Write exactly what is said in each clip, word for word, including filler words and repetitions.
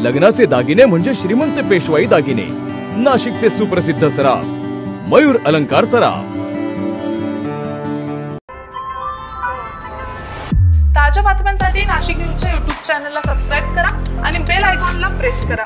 लग्नाचे दागिने म्हणजे श्रीमंत पेशवाई दागिने, नाशिकचे सुप्रसिद्ध सराफ मयूर अलंकार सराफ। ताज्या बातम्यांसाठी नाशिक न्यूजच्या यूट्यूब चॅनलला सबस्क्राइब करा आणि बेल आयकॉनला प्रेस करा।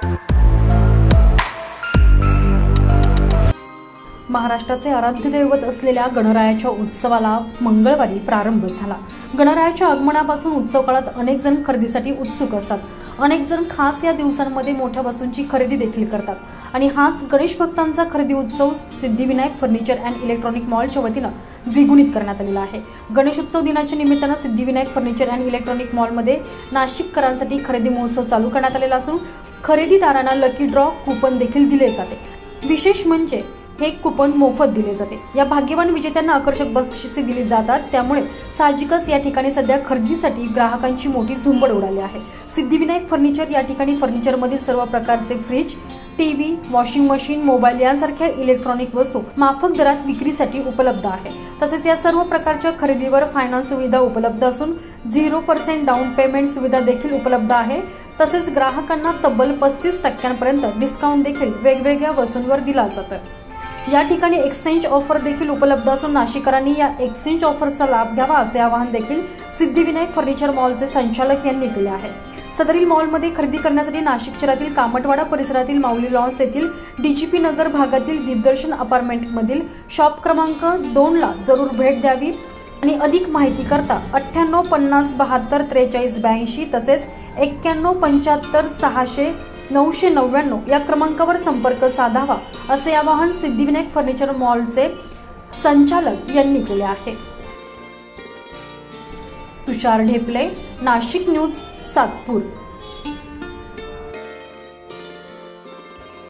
महाराष्ट्राचे आराध्य दैवत असलेल्या गणरायाच्या उत्सवाला मंगळवारी प्रारंभ झाला। गणरायाच्या आगमनापासून उत्सव काळात अनेक जण खरेदीसाठी उत्सुक असतात। अनेक जण खास या दिवसांमध्ये मोठ्या वस्तूंची खरेदी देखील करतात आणि हाच गणेश भक्तांचा खरेदी उत्सव सिद्धिविनायक फर्निचर अँड इलेक्ट्रॉनिक मॉलच्या वतीने द्विगुणित करण्यात आलेला आहे। गणेशोत्सव दिनाच्या निमित्ताने सिद्धिविनायक फर्निचर अँड इलेक्ट्रॉनिक मॉलमध्ये नाशिककरांसाठी खरेदी महोत्सव चालू करण्यात आलेला असून खरेदीदारांना लकी ड्रॉ कुपन देखील दिले जाते। विशेष म्हणजे हे कुपन मोफत दिले जाते। या भाग्यवान विजेत्यांना आकर्षक बक्षिसे दिली जातात, त्यामुळे साहजिकच या ठिकाणी सध्या खरेदीसाठी ग्राहकांची मोठी झुंबड उडाली आहे। सिद्धिविनायक फर्निचर या ठिकाणी फर्निचरमधील सर्व प्रकारचे fridge, TV, washing machine, mobile यांसारख्या इलेक्ट्रॉनिक वस्तू माफक दरात विक्रीसाठी उपलब्ध आहे। तसेच या सर्व प्रकारच्या खरेदीवर फायनान्स सुविधा उपलब्ध असून झिरो पर्सेंट डाऊन पेमेंट सुविधा देखील उपलब्ध आहे। तसेच ग्राहकांना तब्बल पस्तीस टक्क्यांपर्यंत डिस्काउंट देखील वेगवेगळ्या वस्तूंवर दिला जातो। या ठिकाणी एक्सचेंज ऑफर देखील उपलब्ध असून नाशिककरांनी या एक्सचेंज ऑफरचा लाभ घ्यावा असे आवाहन देखील सिद्धिविनायक फर्निचर मॉलचे संचालक यांनी केले आहे। सदरील मॉलमध्ये खरेदी करण्यासाठी नाशिक शहरातील कामटवाडा परिसरातील माऊली लॉन्स येथील डीजीपी नगर भागातील दिग्दर्शन अपार्टमेंटमधील शॉप क्रमांक दोन ला जरूर भेट द्यावी आणि अधिक माहिती करता अठ्ठ्याण्णव पन्नास बहात्तर त्रेचाळीस ब्याऐंशी तसेच एक्क्याण्णव पंच्याहत्तर सहाशे नऊशे नव्याण्णव या क्रमांकावर संपर्क साधावा असे आवाहन सिद्धिविनायक फर्निचर मॉलचे संचालक यांनी केले आहे। तुषार ढेपले, नाशिक न्यूज, सातपूर।